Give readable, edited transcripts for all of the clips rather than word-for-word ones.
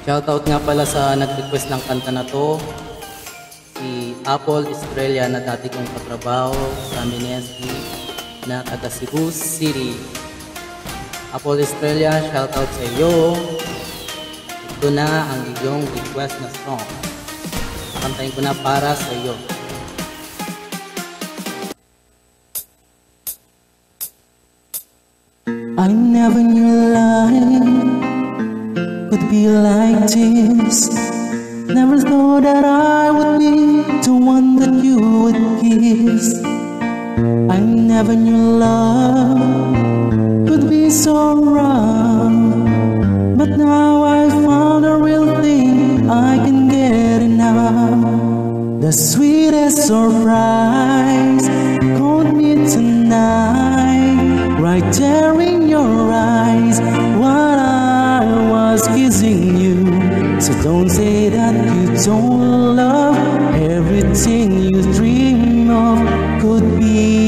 Shoutout nga pala sa nag-request ng kanta na to, si Apple Estrella na dati kong katrabaho sa Minesgi na taga Cebu City. Apple Estrella, shoutout sa iyo. Ito na ang iyong request na song. Kantahin ko na para sa iyo. I never knew life could be like this. Never thought that I would be the one that you would kiss. I never knew love could be so wrong, but now I found a real thing I can get enough. The sweetest surprise caught me tonight, right there in your eyes while I was kissing you. So don't say that you don't love. Everything you dream of could be.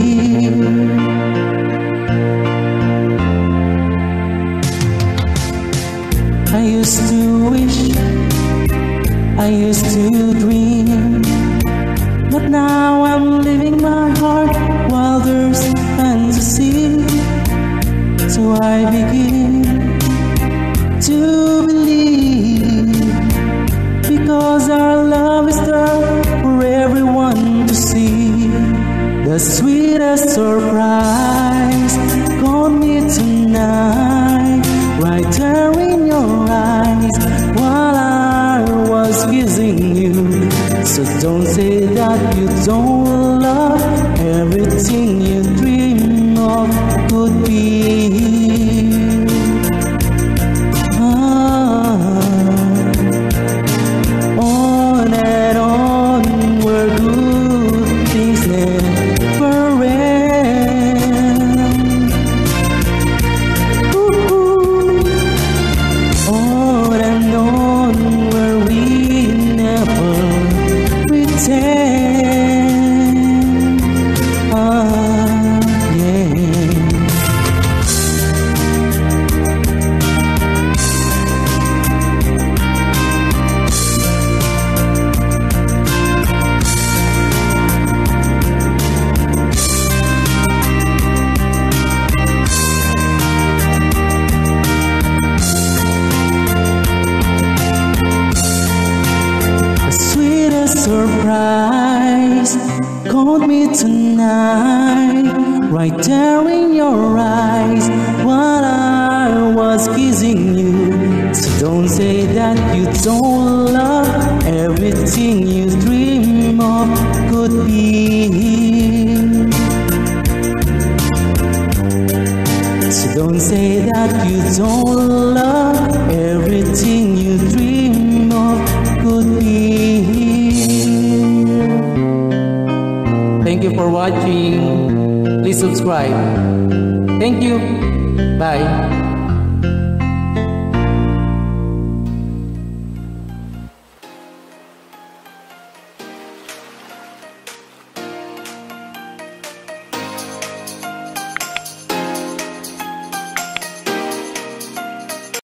I used to wish, I used to dream, but now I'm living my heart while there's fantasy. So I begin to believe, because our love is there for everyone to see. The sweetest surprise caught me tonight, right there in your eyes while I was kissing you. So don't say that you don't love. Everything you dream of could be. On and on where good things never end. On and on where we never pretend. Yeah. Surprise caught me tonight, right there in your eyes while I was kissing you. So don't say that you don't love. Everything you dream of could be. So don't say that you don't love. Everything you dream of could be. Thank you for watching. Please subscribe. Thank you. Bye.